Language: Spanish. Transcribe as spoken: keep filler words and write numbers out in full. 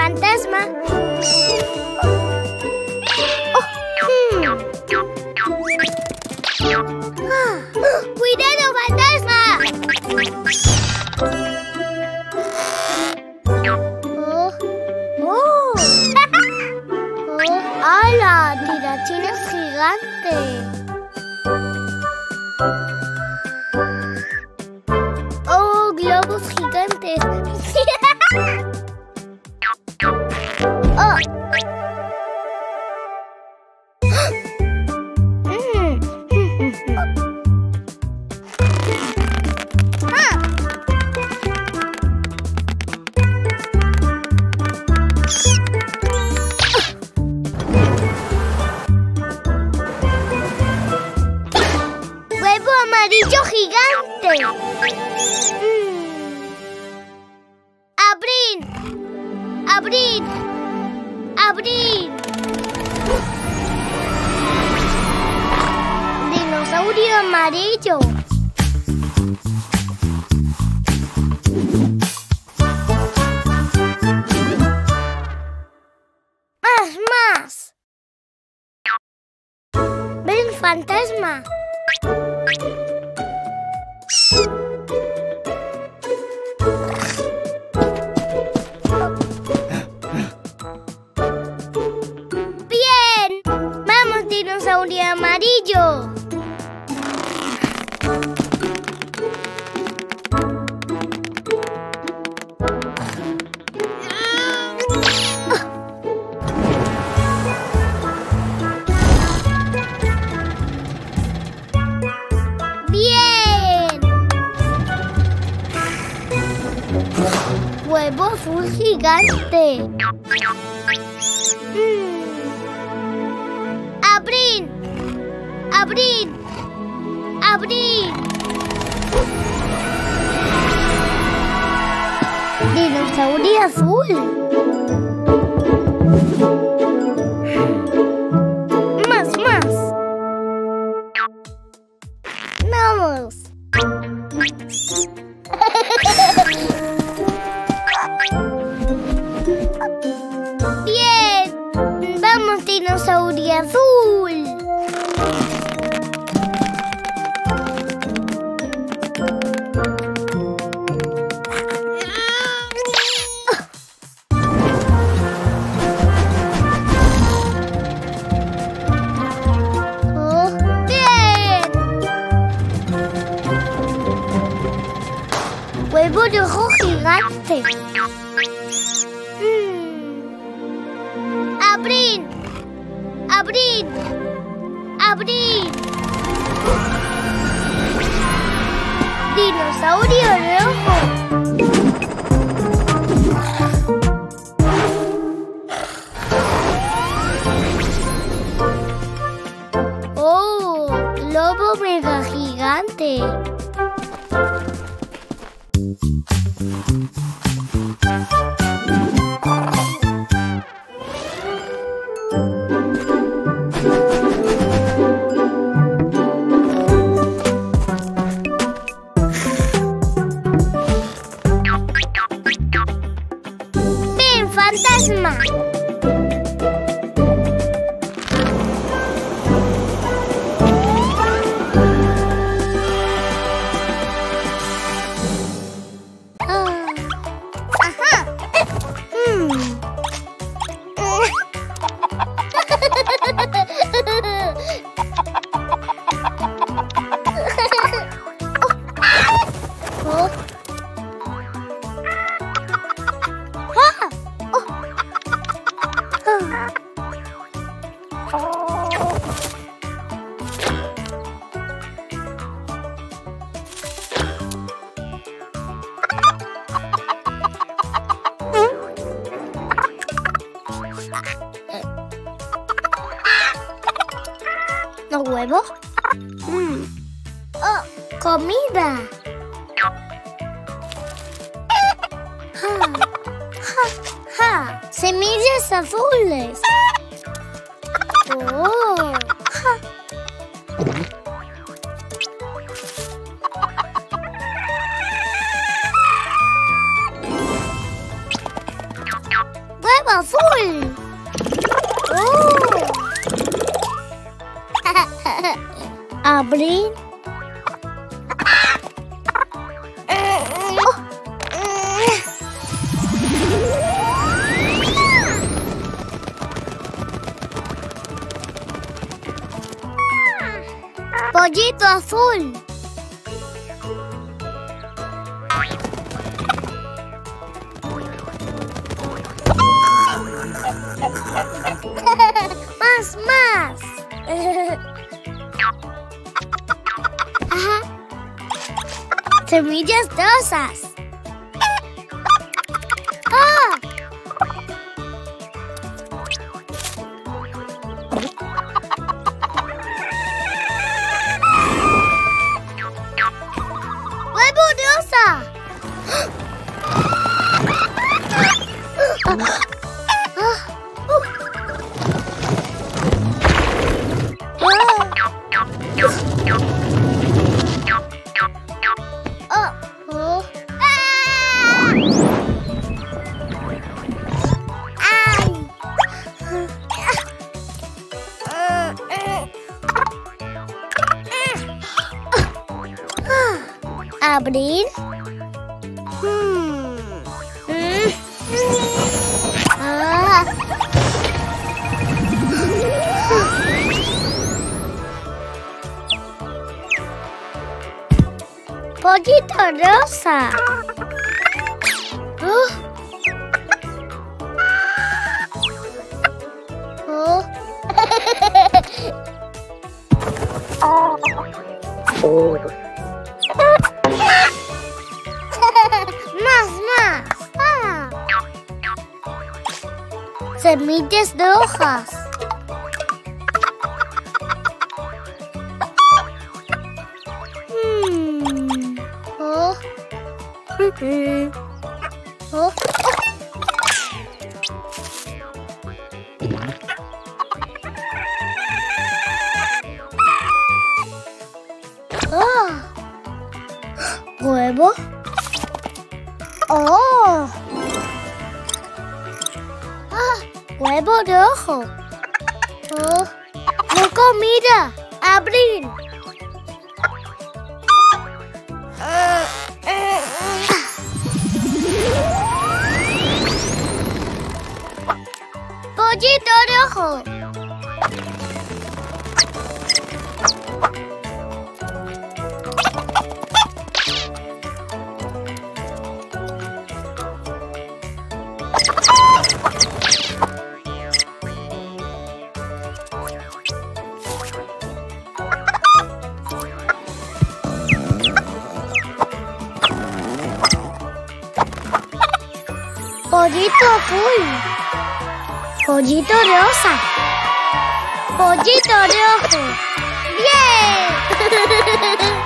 fantasma. Oh, hmm. Ah, ¡cuidado, fantasma! Oh. Oh. Oh. ¡Hala! Tirachines gigantes. ¡Oh, globos gigantes! ¡Oh! Mm. Ah. ¡Huevo amarillo gigante! ¡Abrid! ¡Abrid! ¡Abrid! ¡Dinosaurio amarillo! ¡Más, más! ¡Ven, fantasma! ¡Bien! ¡Vamos, dinosaurio amarillo! ¡Bien! ¡Huevo azul gigante! Mm. ¡Abrid! ¡Abrid! ¡Abrid! ¡Dinosaurio azul! ¡Más, más! ¡Vamos! ¡Bien! ¡Vamos, dinosaurio azul! Oh, ¡bien! ¡Huevo rojo gigante! Mm. ¡Abrid! ¡Abrid! ¡Abrid! ¡Dinosaurio rojo! ¡Oh! ¡Lobo mega gigante! ¡Ven, fantasma! ¿Los huevos? Mm. ¡Oh! ¡Comida! ¡Ja! ¡Ja! ¡Ja! ¡Semillas azules! ¡Oh! ¡Ja! azul. Oh. Abrir. Pollito azul. Más, más. Ajá. Semillas rosas. ¡Ah! ¡Huevo rosa! Abrir. Hmm. Mm. Ah. Pollito rosa. Oh. Oh. Más, más. Ah. Semillas de hojas. Hmm. Oh. Mm-hmm. Oh. Oh. Huevo. Oh. Ah, huevo rojo. Oh. No comida. Abrir. Ah. Ah. Pollito rojo. Pollito azul. Pollito rosa. Pollito rojo. ¡Bien!